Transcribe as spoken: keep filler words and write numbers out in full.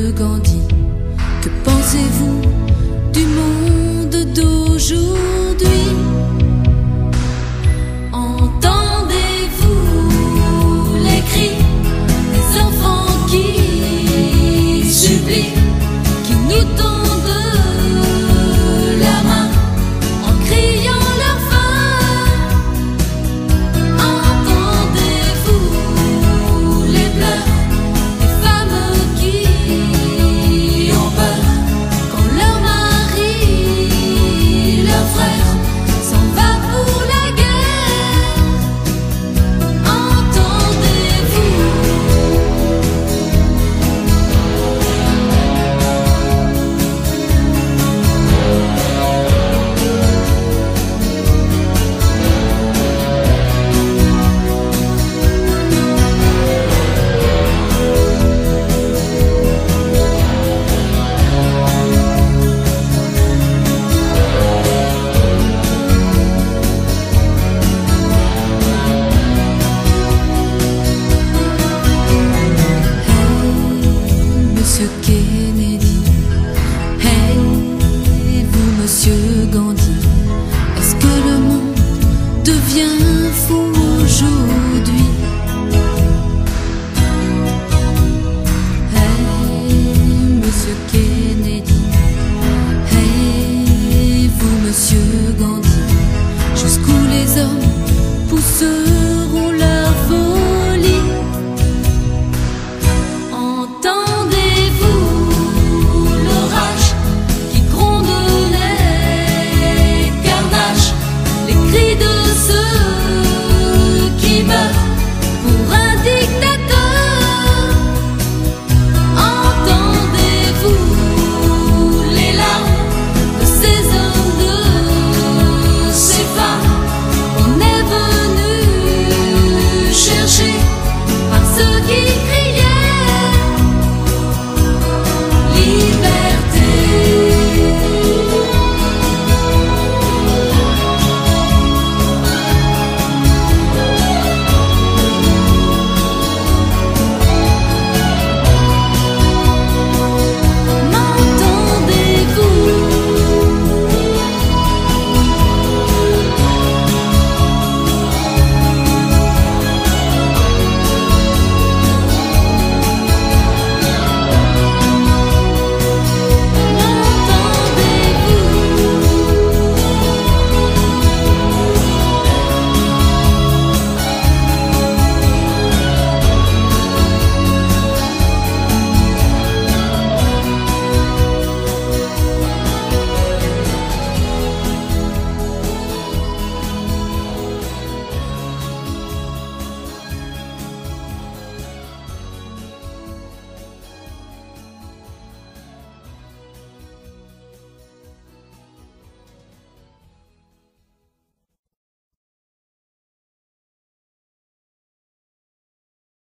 Monsieur Gandhi, que pensez-vous du monde d'aujourd'hui? Entendez-vous les cris des enfants qui supplient, qui nous tendent la main en criant leur faim? Entendez-vous les pleurs des femmes qui ont peur quand leur mari, leur frère s'en va pour la guerre? Entendez-vous? Monsieur Kennedy, hey, vous, Monsieur Gandhi, est-ce que le monde devient